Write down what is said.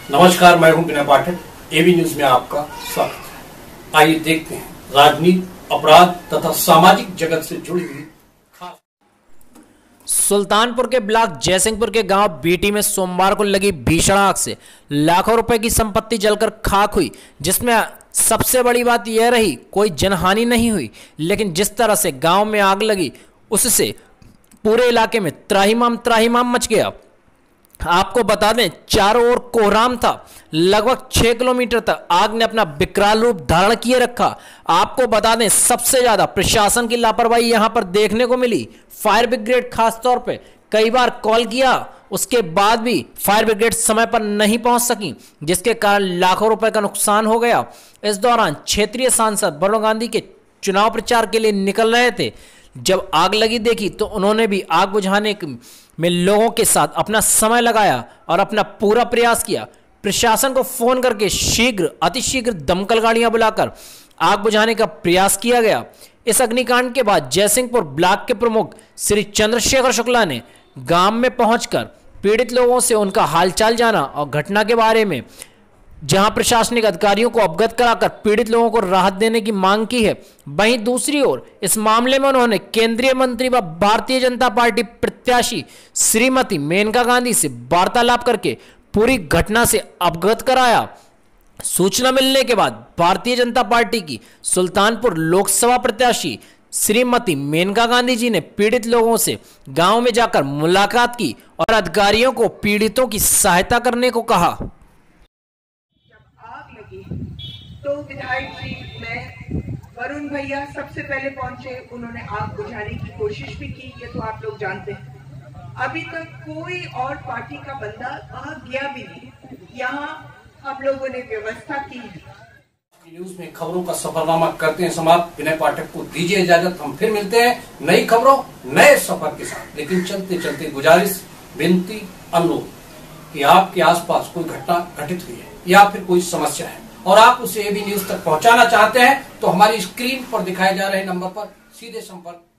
नमस्कार, मैं हूं विनय पाठक। एबी न्यूज में आपका स्वागत है। आइए देखते हैं राजनीति, अपराध तथा सामाजिक जगत से जुड़ी हुई खास। सुल्तानपुर के ब्लॉक जयसिंहपुर के गांव बीटी में सोमवार को लगी भीषण आग से लाखों रुपए की संपत्ति जलकर खाक हुई, जिसमें सबसे बड़ी बात यह रही कोई जनहानि नहीं हुई, लेकिन जिस तरह से गांव में आग लगी उससे पूरे इलाके में त्राहिमाम मच गया। आपको बता दें, चारों ओर कोहराम था। लगभग 6 किलोमीटर तक आग ने अपना विकराल रूप धारण किए रखा। आपको बता दें, सबसे ज्यादा प्रशासन की लापरवाही यहां पर देखने को मिली। फायर ब्रिगेड खास तौर पे कई बार कॉल किया, उसके बाद भी फायर ब्रिगेड समय पर नहीं पहुंच सकी, जिसके कारण लाखों रुपए का नुकसान हो गया। इस दौरान क्षेत्रीय सांसद वरुण गांधी के चुनाव प्रचार के लिए निकल रहे थे। जब आग लगी देखी तो उन्होंने भी आग बुझाने में लोगों के साथ अपना समय लगाया और अपना पूरा प्रयास किया। प्रशासन को फोन करके अतिशीघ्र दमकल गाड़ियां बुलाकर आग बुझाने का प्रयास किया गया। इस अग्निकांड के बाद जयसिंहपुर ब्लॉक के प्रमुख श्री चंद्रशेखर शुक्ला ने गांव में पहुंचकर पीड़ित लोगों से उनका हालचाल जाना और घटना के बारे में जहां प्रशासनिक अधिकारियों को अवगत कराकर पीड़ित लोगों को राहत देने की मांग की है। वहीं दूसरी ओर इस मामले में उन्होंने केंद्रीय मंत्री व भारतीय जनता पार्टी प्रत्याशी श्रीमती मेनका गांधी से वार्तालाप करके पूरी घटना से अवगत कराया। सूचना मिलने के बाद भारतीय जनता पार्टी की सुल्तानपुर लोकसभा प्रत्याशी श्रीमती मेनका गांधी जी ने पीड़ित लोगों से गांव में जाकर मुलाकात की और अधिकारियों को पीड़ितों की सहायता करने को कहा। तो विधायक जी, मैं वरुण भैया सबसे पहले पहुंचे, उन्होंने आग बुझाने की कोशिश भी की, ये तो आप लोग जानते हैं। अभी तक कोई और पार्टी का बंदा वहां गया भी नहीं। यहाँ हम लोगों ने व्यवस्था की। न्यूज में खबरों का सफरनामा करते हैं समाप्त। विनय पाठक को दीजिए इजाजत। हम फिर मिलते हैं नई खबरों नए सफर के साथ। लेकिन चलते चलते गुजारिश, विनती, अनुरोध कि आपके आसपास कोई घटना घटित हुई है या फिर कोई समस्या है और आप उसे एबी न्यूज तक पहुंचाना चाहते हैं तो हमारी स्क्रीन पर दिखाए जा रहे नंबर पर सीधे संपर्क